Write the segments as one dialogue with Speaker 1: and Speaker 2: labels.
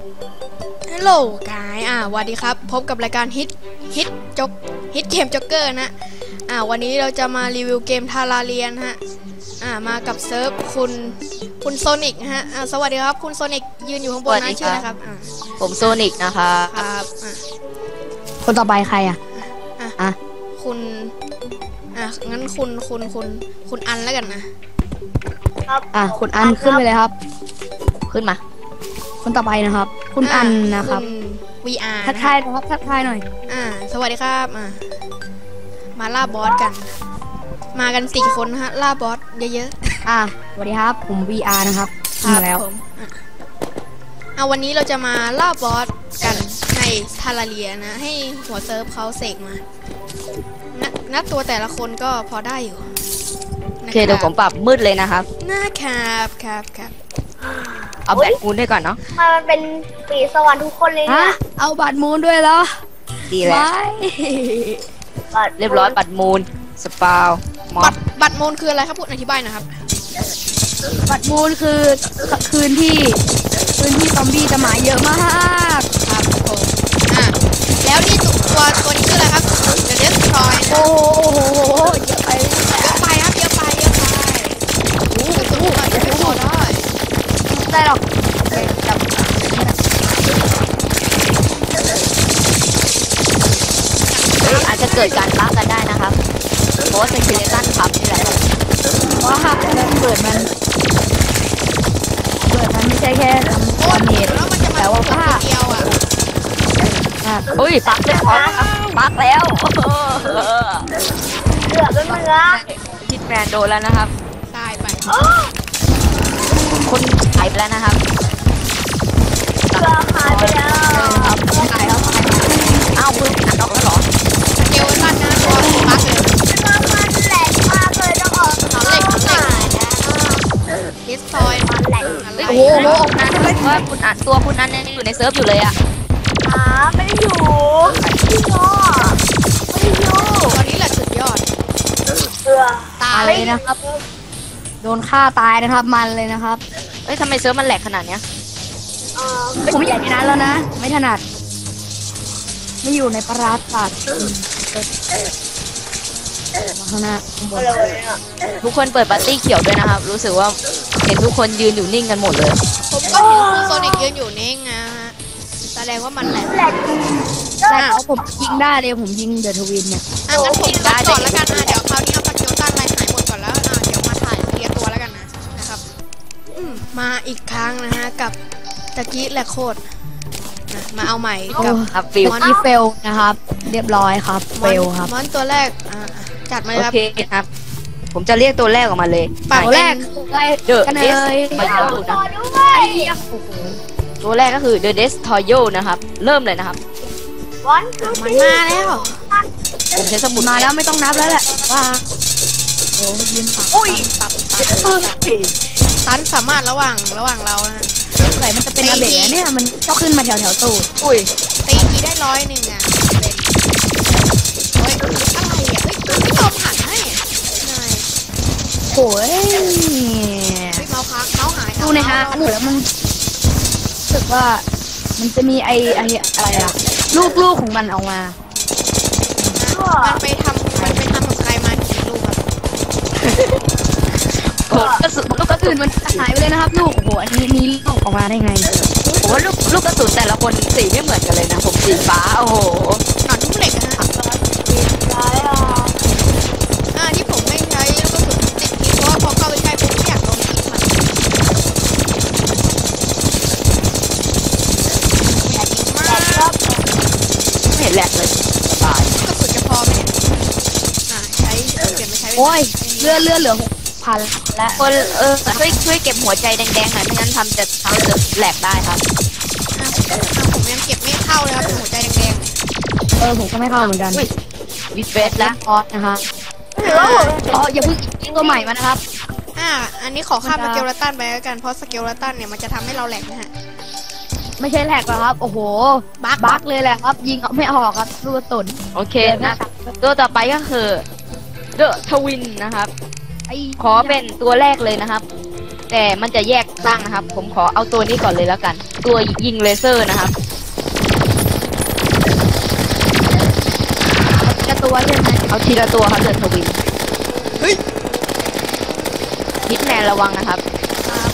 Speaker 1: ฮัลโหลกายสวัสดีครับพบกับรายการฮิตเกมจ็อกเกอร์นะวันนี้เราจะมารีวิวเกมทาราเรียนฮะมากับเซิร์ฟคุณโซนิกฮะสวัสดีครับคุณโซนิกยืนอยู่ข้างบนนะชื่อนะครับ
Speaker 2: ผมโซนิกนะคะ
Speaker 1: ครับ
Speaker 3: คนต่อไปใคร
Speaker 1: คุณงั้นคุณอันแล้วกันนะครับ
Speaker 3: คุณอันขึ้นไปเลยครับ
Speaker 2: ขึ้นมา
Speaker 3: คนต่อไปนะครับคุณอันนะครับ
Speaker 1: VR
Speaker 3: ทักทายนะครับทักทายหน่อย
Speaker 1: สวัสดีครับมาล่าบอสกันมากัน4 คนนะฮะล่าบอสเยอะ
Speaker 3: ๆสวัสดีครับผม VR นะครับมาแล้ว
Speaker 1: วันนี้เราจะมาล่าบอสกันในทาราเรียนะให้หัวเซิร์ฟเขาเสกมานัดตัวแต่ละคนก็พอได้อยู่
Speaker 2: โอเคเดี๋ยวผมปรับมืดเลยนะครับ
Speaker 1: ครับ
Speaker 2: เอาแบตมูนด้วยก่อนเนาะ
Speaker 4: มันเป็นปีสวรรค์ทุกคนเลยนะ
Speaker 3: เอาบัตรมูนด้วยเหรอ
Speaker 2: ดีแล้วเรียบร้อยบัตรมูนสปาว
Speaker 1: บัตรมูนคืออะไรครับพูดอธิบายนะครับ
Speaker 3: บัตรมูนคือคืนที่ซอมบี้จะมาเยอะมาก
Speaker 1: ครับผมแล้วนี่ตัวนี้คืออะไรครับเดอะเดสทรอย
Speaker 3: โอ้โหเยอะไป
Speaker 1: ครับเยอะไปกระสุนอาจจะไม่พอ
Speaker 3: ได้หรอก
Speaker 2: อาจจะเกิดการล้ากันได้นะครับเพราะว่าเป็นเคเลตันพับนี่แหละ
Speaker 3: ว่าเปิดมันไม่ใช่แค่ทำเหตุ
Speaker 1: แต่ว่าเดียว
Speaker 2: อุ้ยปักเลยปักแล้ว
Speaker 4: เหลือเป็นเนื้อ
Speaker 2: ฮิตแมนโดนแล้วนะครับ
Speaker 1: ตายไป
Speaker 2: คนหายไปแล้วนะครับ
Speaker 4: หายไปแล้ว
Speaker 3: ตายแล้ว
Speaker 2: อ้าวคุณอัดออกแล้วเหรอ
Speaker 1: สเกลตันนะตัวปักเลย
Speaker 4: มันแหลกมากเลยต้องออก
Speaker 1: เหล็กดิสทอย
Speaker 4: มันแหลก
Speaker 2: โอ้โหว่าคุณอัดตัวคุณอันยังอยู่ในเซิร์ฟอยู่เลยอะ
Speaker 4: ไม่ได้อยู่
Speaker 1: ตอนนี้แหละสุดยอด
Speaker 3: ตายเลยนะครับโดนฆ่าตายนะครับมันเลยนะครับ
Speaker 2: เอ้ยทำไมเซิร์ฟมันแหลกขนาดเนี้ย
Speaker 3: ผมไม่อยากในนั้นแล้วนะไม่ถนัดไม่อยู่ในปราสาทมาข้างหน้าข้างบน
Speaker 2: ทุกคนเปิดปาร์ตี้เขียวด้วยนะครับรู้สึกว่าเห็นทุกคนยืนอยู่นิ่งกันหมดเลย
Speaker 1: ผมก็เห็นคุณโซนิกยืนอยู่นิ่งนะฮะแสดงว่ามันแหลก
Speaker 3: ผมยิงได้เลยผมยิงเดอะทวินเนี่ย
Speaker 1: งั้นผมได้ก่อนแล้วกันเดี๋ยวคราวนี้เอาปาเกียวตันอะไรหายหมดก่อนแล้วเดี๋ยวมาถ่ายเคลียร์ตัวแล้วกันนะครับมาอีกครั้งนะฮะกับตะกี้แหลกโคตรมาเอาใหม่กับ
Speaker 3: ฟิลที่เฟลนะครับเรียบร้อยครับเฟลครับ
Speaker 1: มอนตัวแรกจัดมาครับ
Speaker 2: โอเคครับผมจะเรียกตัวแรกออกมาเลย
Speaker 3: ตัวแรก
Speaker 2: เดอะเดสมาแล้วนะตัวแรกก็คือ The Destroyer นะครับเริ่มเลยนะครับ
Speaker 1: มันมาแล้ว
Speaker 2: ผมใช้สมุด
Speaker 3: มาแล้วไม่ต้องนับแล้วแหละว่าโอ้ยืน
Speaker 1: ตันสามารถระหว่างเรานะ
Speaker 3: ใส่มันจะเป็นระเบิดเนี่ยมันก็ขึ้นมาแถวตูด
Speaker 1: ตีกีได้100อ่ะเฮ้ยอะไรไม่ยอมผ่านให้
Speaker 3: โอ้ย
Speaker 1: เมาค้างเมาหาย
Speaker 3: ดูนะฮะหนูแล้วมันรู้สึกว่ามันจะมีอะไรอะลูกของมันออกมา
Speaker 1: มันไปทำกับใครมากี่ลูก
Speaker 3: กระสุนมันหายไปเลยนะครับลูกโอ้โหอันนี้มีลูกออกมาได้ไง
Speaker 2: ผมว่าลูกกระสุนแต่ละคนสีไม่เหมือนกันเลยนะผมสีฟ้าโอ้โห
Speaker 1: หนอนทุกเหล็กนะที่ผมไม่ใช้ลูกกระสุนติดทีเพราะว่าพอเข้าไปใช้ผมไม่อยากโดนพิษมัน
Speaker 2: ไม่เห็นแหลกเลยตาย
Speaker 1: กระสุนจะพอไหมใช้เปลี่ยนไปใช้
Speaker 3: โอ้ยเลือดเหลือ6,000แล้ว
Speaker 2: คนช่วยเก็บหัวใจแดงๆหน่อยไม่งั้นทำจะแหลกได้ครับ
Speaker 1: ผมยังเก็บไม่เข้าเลยครับหัวใจแดง
Speaker 3: ๆผมก็ไม่เข้าเหมือนกัน
Speaker 2: วิดเฟสแล้ว
Speaker 3: พอนะคะอย่าเพิ่งยิงตัวใหม่มานะครับ
Speaker 1: อันนี้ขอข้ามสเกลตันไปแล้วกันเพราะสเกลตันเนี่ยมันจะทำให้เราแหลกนะฮะ
Speaker 3: ไม่ใช่แหลกหรอกครับโอ้โหบั๊กเลยแหละครับยิงไม่ออกครับลูกตุ่น
Speaker 2: โอเคนะตัวต่อไปก็คือเดอะทวินนะครับขอเป็นตัวแรกเลยนะครับแต่มันจะแยกร่างนะครับ ผมขอเอาตัวนี้ก่อนเลยแล้วกัน ตัวยิงเลเซอร์นะครับ
Speaker 3: จะตัวใช่ไหม
Speaker 2: เอาทีละตัวครับเดินทวิน
Speaker 1: เฮ้ย
Speaker 2: ฮิตแมนระวังนะครับ
Speaker 1: ครับ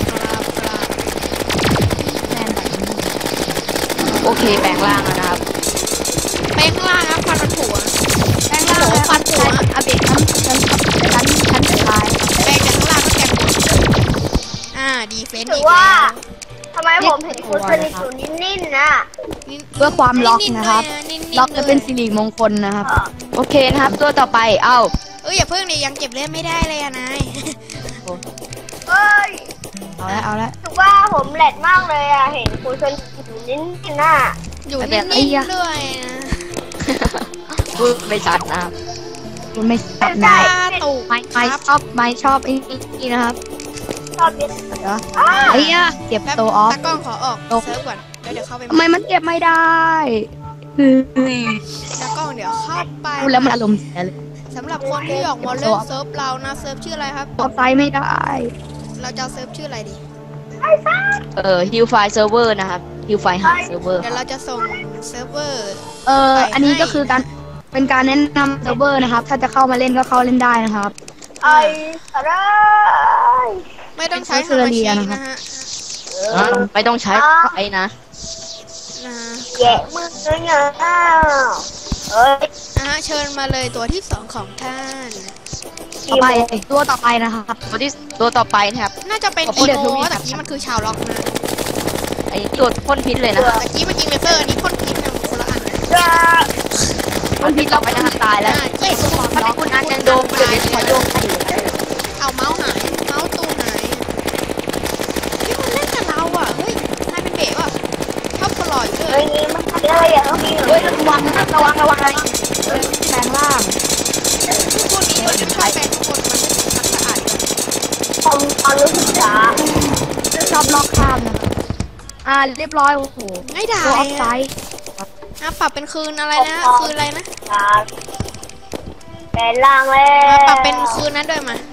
Speaker 3: แมนแบบนี้
Speaker 2: โอเคแปลงร่างแล้วนะครับ
Speaker 1: แปลงล่างครับฟันมันผัว
Speaker 3: แปลงร่างแล้ว
Speaker 1: ฟันผัว
Speaker 3: อาเบะชั้นสุดท้าย
Speaker 1: แปลงจากข้างล่างก็แกงหมดดีเฟนต์
Speaker 4: ถื
Speaker 1: อี
Speaker 4: อก ว่า
Speaker 1: แล้ว
Speaker 4: ทำไมผมเห็นคุณสนิทอยู่นิ่ๆนะ
Speaker 3: เพื่อความล็อกนะครับ
Speaker 1: นิ่งๆ
Speaker 3: ล็อกจะเป็น
Speaker 1: ล
Speaker 3: สิริมงคลนะครับ
Speaker 2: โอเคนะครับ ตัวต่อไปเอ้า
Speaker 1: อย่าเพิ่งดิยังเก็บเล่นไม่ได้เลยอะนาย
Speaker 4: เฮ้ย
Speaker 3: เอาละ
Speaker 4: ถือว่าผมแหลกมากเลยอะเห็นคุณสนิทอยู่นิ่งๆน่ะ
Speaker 1: อยู่นิ่งๆด้วยนะ
Speaker 2: พูดไม่ชัดนะครับ
Speaker 3: คุณไม่ชอบ
Speaker 4: ได้
Speaker 3: นะ
Speaker 1: ตูก
Speaker 3: ไม่ชอบไอ้นี่นะครับ
Speaker 4: ชอบเย็น
Speaker 3: เดี๋ยวไอ้เนี่ยเก็บ
Speaker 1: แป๊บ
Speaker 3: ตัวออฟ
Speaker 1: ตากล้องขอออก
Speaker 3: ตก
Speaker 1: เซิร์ฟก่อนแล้วเดี๋ยวเข้าไป
Speaker 3: ทำไมมันเก็บไม่ได้เฮ้ย
Speaker 1: ตากล้องเดี๋ยวเข้าไป
Speaker 3: พูดแล้วมันอารมณ์เสียเลย
Speaker 1: สำหรับคนที่อยากมาเล่นเซิร์ฟเรานะเซิร์ฟชื่ออะไรครับ
Speaker 3: ออฟไซด์ไม่ได้
Speaker 1: เราจะเอาเซิร์ฟชื่ออะไรดี
Speaker 2: ฮิลไฟเซิร์ฟเวอร์นะครับฮิลไฟหาเซิร์ฟเวอร์
Speaker 1: เดี๋ยวเราจะส่งเซิร์ฟเวอร์
Speaker 3: อันนี้ก็คือการเป็นการแนะนำเซิร์ฟเวอร์นะครับ ถ้าจะเข้ามาเล่นก็เข้าเล่นได้นะครับ
Speaker 4: ไอ้อะไร
Speaker 1: ไม่ต้องใช้
Speaker 3: เป็น
Speaker 1: ฮา
Speaker 3: เซิร์ฟ
Speaker 1: มา
Speaker 3: เรี
Speaker 1: ชิ
Speaker 3: ยนะครับ
Speaker 1: นะฮะ
Speaker 2: ไม่ต้องใช้ไอ้นะ
Speaker 1: นะ
Speaker 4: แย่มือเนี่ยเอ้ย
Speaker 1: เชิญมาเลยตัวที่สองของท่าน
Speaker 3: ต่อไปตัวต่อไปนะครับ
Speaker 2: ตัวต่อไปนะครับ
Speaker 1: น่าจะเป็น
Speaker 3: ขอบคุ
Speaker 1: อี
Speaker 3: ณเดี๋ยว
Speaker 1: โม
Speaker 3: ดูนี่
Speaker 1: แต่กี้มันคือชาวล็อกนะ
Speaker 2: ไอ้ตัวพ่นพิษเลยนะครับ
Speaker 1: แต่กี้มันยิงเลเซอร์อันนี้พ่นพิษนะคนละอันนะ
Speaker 4: จะ
Speaker 2: พ่นพิษต่อไปนะครับตายแล้ว
Speaker 1: เจ็บ
Speaker 2: ถ้าเป็นคุณอันยังโดมเดี๋ยวขอโยกให้อยู่นะ
Speaker 1: เอาเมาส์หายเมาส์ตูหายที่มันเล่นกับเราอ่ะเฮ้ยนายเป็นเบ๋ป่ะชอบปล่อยเล
Speaker 4: เฮ้
Speaker 1: ย
Speaker 4: ยมันอะไรอ่ะเขามี
Speaker 2: เฮ้ยระวังนะครับระวังอะไร
Speaker 3: แปลงร่าง
Speaker 1: พวกนี้มันไม่ชอบแปลงทุกคนมันไม่ทักสะอาดเลย
Speaker 4: ความรู้สึกช้า
Speaker 3: ชอบลอกข้ามนะครับเรียบร้อยโอ้โห
Speaker 1: ไม่ด่า
Speaker 3: ตัวอ
Speaker 1: เล
Speaker 3: อฟ
Speaker 1: ย
Speaker 3: ไซ
Speaker 1: อะ
Speaker 3: ด์
Speaker 1: ปรับเป็นคืนอะไรนะคืนอะไรนะ
Speaker 4: ช้าแปลงร่างแล้ว
Speaker 1: ปรับเป็นคืนนั้นด้วยมา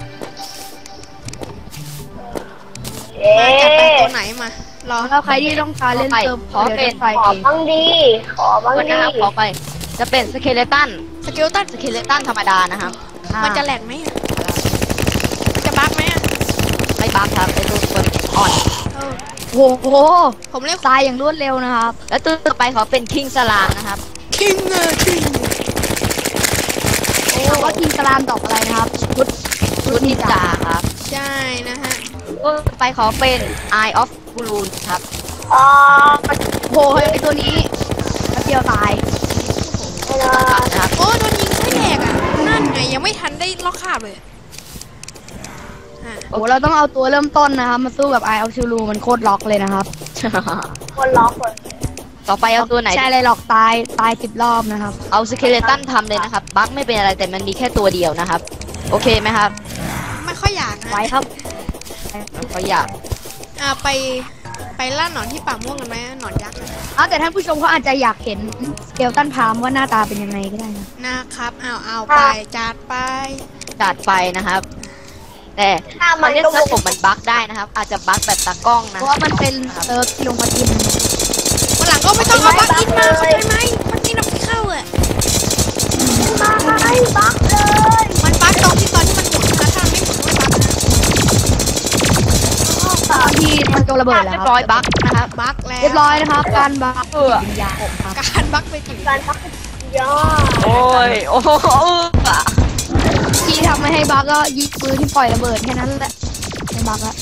Speaker 4: เอ๊
Speaker 1: มาจัดเป็นตัวไหนมา รอ
Speaker 3: แล้วใครที่ต้องการเล่นเซิร์ฟเดี๋ยวจะใส่
Speaker 4: ขอ
Speaker 3: เอง
Speaker 4: บ้างดีขอบ้าง
Speaker 2: วัน
Speaker 4: ดี
Speaker 2: นะครับขอไป จะเป็นสเคเลตัน
Speaker 1: สกิลตัน
Speaker 2: สเคเลตันธรรมดานะครับ
Speaker 1: มันจะแหลกไหมอะมันจะบั๊กไหมอะ
Speaker 2: ไม่บัฟครับไอ้ตัวอ่อน
Speaker 1: เออ
Speaker 3: โอ้โห
Speaker 1: ผมเรียก
Speaker 3: ตายอย่างรวดเร็วนะครับ
Speaker 2: แล้วตัวต่อไปขอเป็นคิงสลามนะครับ
Speaker 1: คิงคิง
Speaker 3: ถามว่าทีมกรามตอบอะไรนะครับชุดนินจา
Speaker 2: ครับ
Speaker 1: ใช่นะฮะ
Speaker 2: ตัวต่อไปขอเป็น Eye of Balloon ครับ
Speaker 4: อ๋อ
Speaker 3: โหไอตัวนี้แป๊บเดียวตาย
Speaker 2: นะครับ
Speaker 1: โอ้โดนยิงไม่แหลกอ่ะ นั่นไงยังไม่ทันได้ล็อกคาบเลยอ่ะ
Speaker 3: โอ้เราต้องเอาตัวเริ่มต้นนะครับมาสู้กับไอเอาชูรูมันโคตรล็อกเลยนะครับ
Speaker 4: คนล็อกคน
Speaker 2: ต่อไปเอาตัวไหน
Speaker 3: ใช่เลยหรอกตาย10 รอบนะครับ
Speaker 2: เอาสเคเลตันทำเลยนะครับ บั๊กไม่เป็นอะไรแต่มันมีแค่ตัวเดียวนะครับ โอเคไหมครับ
Speaker 1: ไม่ค่อยอยากนะ
Speaker 3: ไว้ครับ
Speaker 2: ก็อยาก
Speaker 1: ไปล่าหนอนที่ป่าม่วงกันไหมหนอนยักษ์อะ
Speaker 3: แต่ท่านผู้ชมเขาอาจจะอยากเห็นสเกลตันพามว่าหน้าตาเป็นยังไงก็ได้นะ
Speaker 1: นะครับเอาไปจัดไป
Speaker 2: จัดไปนะครับ แต่
Speaker 4: ถ้า
Speaker 2: มั
Speaker 4: มัน น
Speaker 2: เล่น
Speaker 4: ก็
Speaker 2: ระบบมันบั๊กได้นะครับ อาจจะบั๊กแบบตากล้อง
Speaker 3: เพ
Speaker 2: นะ
Speaker 3: ราะว่ามันเป็นเซิร์ฟที่ลงมาทีม
Speaker 1: วันหลังก็ไม่ต้องเอาบักอินมาเข้าใจไหมบักอินเอาไปเข้าอ่ะ
Speaker 4: มาให้บักเลย
Speaker 1: มันบักตรงที่ตอนที่มันหมุนนะถ้ามันไม่หมุนไม่บักนะ
Speaker 3: ตอนที่มันโจระเบิดแล้ว
Speaker 2: เรีย
Speaker 3: ค
Speaker 2: บร้
Speaker 3: รั
Speaker 2: อยบั๊กนะครับ
Speaker 1: บักแล้ว
Speaker 3: เรียบร้อยนะครับ การบัฟวิญญาณครับ
Speaker 1: การบักไปถึง
Speaker 4: การพักยอด
Speaker 2: โอ้ย โอ้โห
Speaker 3: ที่ทำไม่ให้บัฟก็ยิงปืนที่ปล่อยระเบิดแค่นั้นแหละไม่บัฟละ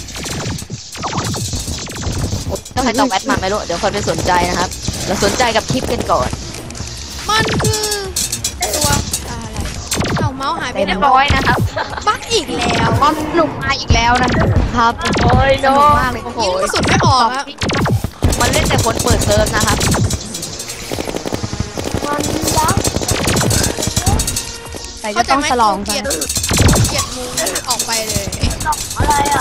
Speaker 2: ต้องใครตอบแอดมาไม่รู้ เดี๋ยวคนไปสนใจนะครับ เราสนใจกับคลิปกันก่อน
Speaker 1: มันคือตัวอะไรเอาเมาส์หายไป
Speaker 2: เรี
Speaker 1: ไหน
Speaker 2: ยบร้อยนะครับ
Speaker 1: บักอีกแล้ว
Speaker 3: ความสนุกมาอีกแล้วนะครับ
Speaker 2: โอ้ย
Speaker 3: ส
Speaker 2: โน
Speaker 3: นุกมากเลย
Speaker 2: โอ้โห
Speaker 1: ยิงกระสุนไม่ออกอะ
Speaker 2: มันเล่นแต่คนเปิดเซิร์ฟนะครับ
Speaker 4: มันบัก
Speaker 3: แต่จะต้องฉลอง
Speaker 1: เก
Speaker 3: กั
Speaker 1: ลีย
Speaker 3: น
Speaker 1: ดเกลียดมูออกไปเลย
Speaker 4: อะไรอ่ะ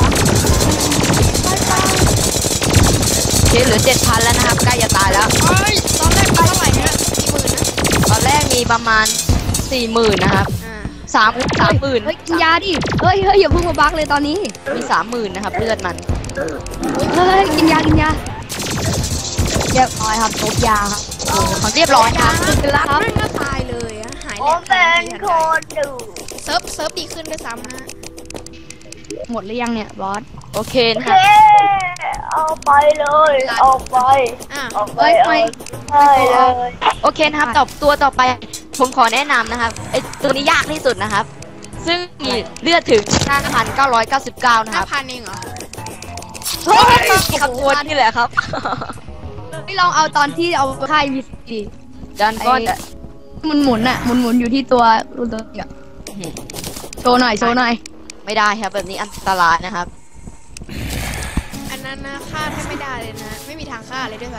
Speaker 2: เคเหลือ 7,000 แล้วนะครับ ใกล้จะตายแล้ว
Speaker 1: เฮ้ยตอนแรกเท่าไหร่นะกี่หมื่นนะ
Speaker 2: ตอนแรกมีประมาณ 40,000 นะครับ
Speaker 1: อ่า
Speaker 2: 30,000
Speaker 3: เฮ้ยกินยาดิเฮ้ยอย่าเพิ่งมาบักเลยตอนนี้
Speaker 2: มี 30,000นะครับเลือดมัน
Speaker 3: เฮ้ยกินยาเรียบร้อยครับตบยาครับ
Speaker 2: เรียบร้อยครับ
Speaker 3: เป็นละครับ
Speaker 1: นั่นก็ตายเลยอะหาย
Speaker 4: โอ
Speaker 1: แน่
Speaker 4: เป็นคนดู
Speaker 1: เซิร์ฟดีขึ้นด้วยซ้ำนะ
Speaker 3: หมดหรือยังเนี่ยบอส
Speaker 2: โอเคนะค
Speaker 4: เฮ้
Speaker 2: รับ
Speaker 4: เอาไปเลยเอาไป
Speaker 1: อ่ะ
Speaker 4: เอาไป
Speaker 3: เฮ้ย
Speaker 4: เอาไปเลย
Speaker 2: โอเคนะครับตัวต่อไปผมขอแนะนำนะครับไอตัวนี้ยากที่สุดนะครับ ซึ่งมีเลือดถึง 5,999 นะครับ
Speaker 1: 5,000เองเหรอ
Speaker 3: เฮ้ย
Speaker 2: กับตัวนี่แหละครับ
Speaker 3: ไม่ลองเอาตอนที่เอาค่ายวีซี
Speaker 2: ดันก็จะ
Speaker 3: หมุนอะหมุนอยู่ที่ตัวรุ่นตัวเนี่ยโชว์หน่อย
Speaker 2: ไม่ได้ครับแบบนี้อันตรายนะครับ
Speaker 1: อันนั้นนะฆ่าแทบไม่ได้เลยนะ ไม่มีทางฆ่าเลยด้วยซ้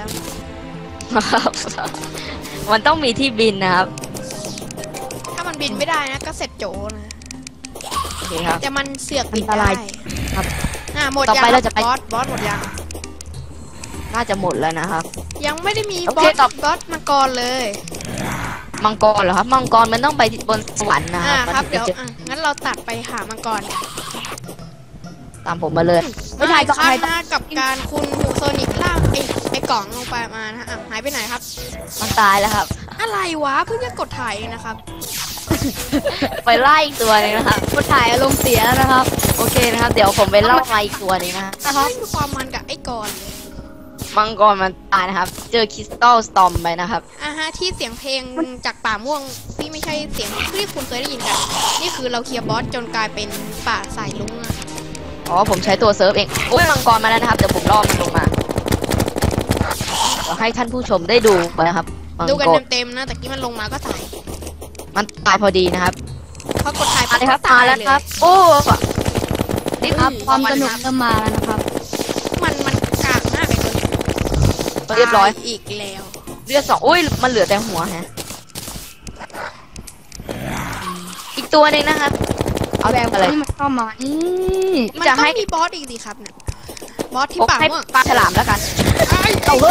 Speaker 2: มันต้องมีที่บินนะครับ
Speaker 1: ำถ้ามันบินไม่ได้นะก็เสร็จโจนะ
Speaker 2: โอเคครับ
Speaker 1: แต่มันเสือกบิน
Speaker 3: อันต
Speaker 1: ได้
Speaker 3: รายครับ
Speaker 1: หมด
Speaker 2: ต่อ
Speaker 1: ยัง
Speaker 2: ไปเราจะไป
Speaker 1: บอสหมดยัง
Speaker 2: น่าจะหมดแล้วนะครับ
Speaker 1: ยังไม่ได้มี
Speaker 2: โอบ
Speaker 1: อ
Speaker 2: เค
Speaker 1: ส
Speaker 2: ต่อ
Speaker 1: บอสมังกรเลย
Speaker 2: มังกรเหรอครับมังกรมันต้องไปบนสวรรค์นะค
Speaker 1: ครับ
Speaker 2: มัน
Speaker 1: เดี๋ยว
Speaker 2: ถึงจะ
Speaker 1: งั้นเราตัดไปหามังกรกัน
Speaker 2: ตามผมมาเลย
Speaker 3: ไม่ถ่ายก่อน
Speaker 1: ขั้น
Speaker 3: ถ่ายก่อน
Speaker 1: นะกับการคุณหูโซนิกล่างไอ้กล่องลงไปมานะฮะหายไปไหนครับ
Speaker 2: มันตายแล้วครับ
Speaker 1: อะไรวะเพิ่งจะกดถ่ายเองนะครับ
Speaker 2: ไปไล่อีกตัวหนึงนะครับ
Speaker 3: คนถ่ายอารมณ์เสียแล้วนะครับ
Speaker 2: โอเคนะครับ เดี๋ยวผมไปเล่ามาอีกตัวหนึงนะ
Speaker 1: ไม่มีความมันกับไอ้กรเลย
Speaker 2: มังกรมันตายนะครับ เจอคริสตัลสตอมไปนะครับ
Speaker 1: ที่เสียงเพลงจากป่าม่วงที่ไม่ใช่เสียงที่คุณเคยได้ยินกัน นี่คือเราเคลียร์บอสจนกลายเป็นป่าสายลุงอะ
Speaker 2: อ๋อผมใช้ตัวเซิร์ฟเองโอ้ยมังกรมาแล้วนะครับ เดี๋ยวผมล่อมันลงมาเดี๋ยวให้ท่านผู้ชมได้ดูไปนะครับมัง
Speaker 1: ดูกัน
Speaker 2: กร
Speaker 1: เต็มๆนะแต่กี้มันลงมาก็ตาย
Speaker 2: มันตายพอดีนะครับ
Speaker 1: พอกดถ่าย
Speaker 2: มาเลยครับ
Speaker 1: ตาม
Speaker 2: าย แล้ว
Speaker 1: เลย
Speaker 2: ครับ โอ้
Speaker 3: นี่ครับความสนุกเริ่มมาแล้วนะครับ
Speaker 1: มันกากมากเลยตัวนี้
Speaker 2: เรียบร้อย
Speaker 1: ตาอีกแล้ว
Speaker 2: เลือด2อุ้ยมันเหลือแต่หัวฮะอีกตัวหนึงนะครับ เอา
Speaker 3: แบบ
Speaker 2: อะไร
Speaker 3: ที่มันเข้ามานี่
Speaker 1: มัน
Speaker 2: จะ
Speaker 1: ต้
Speaker 2: ให้
Speaker 1: องมีบอสอีกสิครับเนี่ยบอสที่
Speaker 2: โอ้
Speaker 1: ป่า
Speaker 2: ให้
Speaker 1: ม่วง
Speaker 2: ปลาฉลามแล้วกัน
Speaker 3: เอาเลย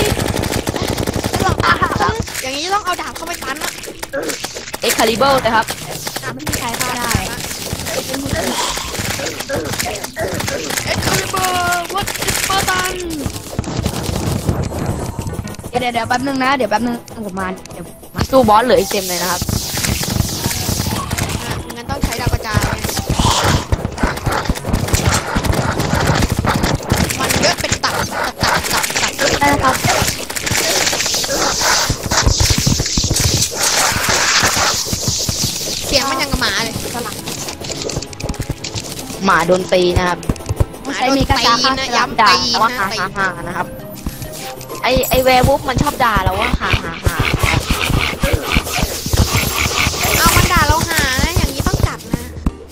Speaker 1: อย่างนี้ต้องเอาดาบเข้าไปตันอะ
Speaker 2: เอ็กคาลิเบิลนะครับ
Speaker 3: ไม่มีใครเข้าได้
Speaker 1: เอ็กคาลิเบอร์วัดอิสปาตัน
Speaker 3: เดี๋ยวแป๊บนึงนะเดี๋ยวแป๊บนึงผมมาเดี๋ยว
Speaker 2: สู้บอสเหลืออีกเต็มเลยนะครับ
Speaker 1: งั้นต้องใช้ดาวกระจายไงมันเยอะเป็นตับ
Speaker 3: ได้นะครับ
Speaker 1: เสียงมันยังกับหมาเลยสลับ
Speaker 2: หมาโดนตีนะครับ
Speaker 1: หมาโดนตีนะย้ำ
Speaker 2: ด่า
Speaker 1: ตี
Speaker 2: ว่า
Speaker 1: นะ
Speaker 2: ฮ่า
Speaker 1: ตี
Speaker 2: ฮ่าฮ่านะครับ ไอแวร์วูฟมันชอบด่าเราว่าฮ่าฮ่าฮ่า
Speaker 1: เอามันด่าเราหานะอย่างนี้ต้องจัดนะ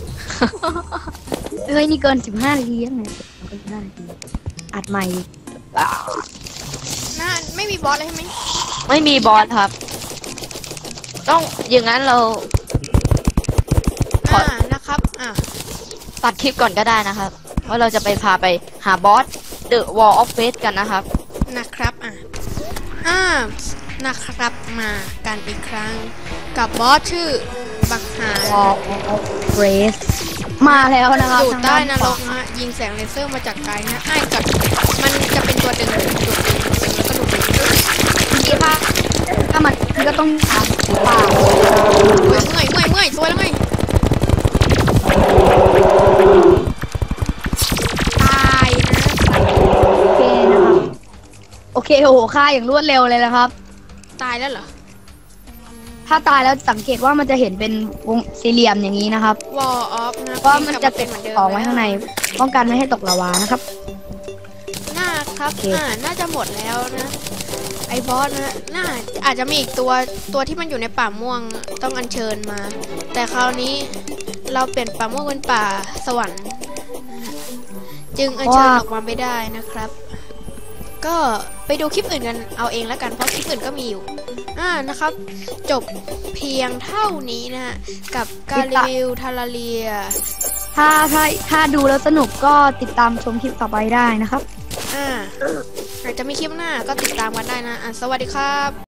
Speaker 3: เฮ้ยนี่เกิน15 นาทียังไงเกิน15 นาทีอัดใหม่
Speaker 1: น่าไม่มีบอสเลยใช่ไหม
Speaker 2: ไม่มีบอสครับ ต้องอย่างนั้นเรา
Speaker 1: นะครับ
Speaker 2: ตัดคลิปก่อนก็ได้นะครับว่าเราจะไปพาไปหาบอส The Wall of Fate กันนะครับ
Speaker 1: นะครับนะครับมากันอีกครั้งกับบอสชื่อบักหา
Speaker 3: วอลเกรสมาแล้วนะครับ
Speaker 1: อยู่ใต้นรกฮะยิงแสงเลเซอร์มาจากไกลนะไอ้กับมันจะเป็นตัวดึงดูดแล้วก็ดูด
Speaker 3: ดีค่ะถ้ามันก็ต้องทำป่า
Speaker 1: เมื่อยสวยแล้วไงตายนะ
Speaker 3: โอเคนะครับโอเคโอ้โหฆ่าอย่างรวดเร็วเลยนะครับ
Speaker 1: ตายแล้วเหรอ
Speaker 3: ถ้าตายแล้วสังเกตว่ามันจะเห็นเป็นวงสี่เหลี่ยมอย่างนี้นะครับ
Speaker 1: Wall of นะ
Speaker 3: ว่ามันจะเก็บ
Speaker 1: เหมือนเดิม
Speaker 3: ของไว้ข้างในป้องกันไม่ให้ตกละวานะครับ
Speaker 1: นะครับ
Speaker 3: โอเค
Speaker 1: น่าจะหมดแล้วนะไอ้บอสนะน่าอาจจะมีอีกตัวที่มันอยู่ในป่าม่วงต้องอัญเชิญมา แต่คราวนี้เราเปลี่ยนป่าม่วงเป็นป่าสวรรค์จึงอัญเชิญออกมาไม่ได้นะครับ ก็ไปดูคลิปอื่นกันเอาเองแล้วกันเพราะคลิปอื่นก็มีอยู่นะครับ จบเพียงเท่านี้นะฮะกับการรีวิวทาราเลีย
Speaker 3: ถ้าดูแล้วสนุกก็ติดตามชมคลิปต่อไปได้นะครับ
Speaker 1: อาจจะมีคลิปหน้าก็ติดตามกันได้นะสวัสดีครับ